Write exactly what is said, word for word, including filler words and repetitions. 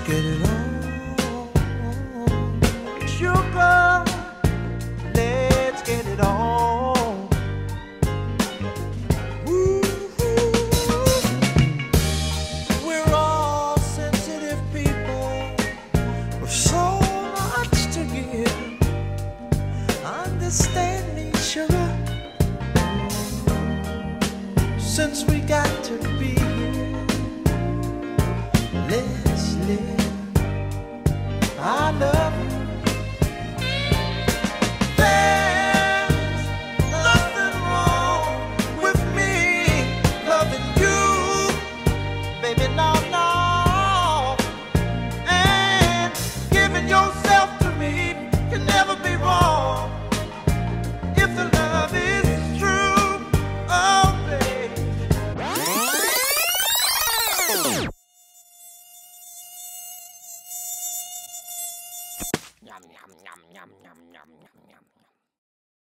get it on. Sugar, let's get it on. Ooh, we're all sensitive people with so much to give. Understand me, sugar, since we got to be here. Let's live. I love